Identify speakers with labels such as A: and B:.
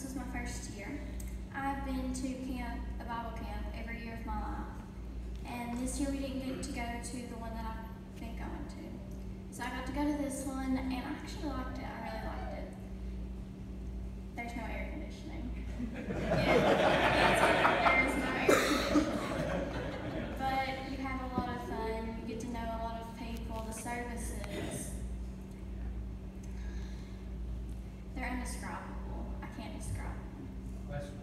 A: this is my first year. I've been to camp, a Bible camp, every year of my life. And this year we didn't get to go to the one that I've been going to. So I got to go to this one, and I actually liked it. I really liked it. There's no air conditioning. There is no air conditioning. But you have a lot of fun. You get to know a lot of people. The services, they're indescribable. I can't describe them.
B: Question.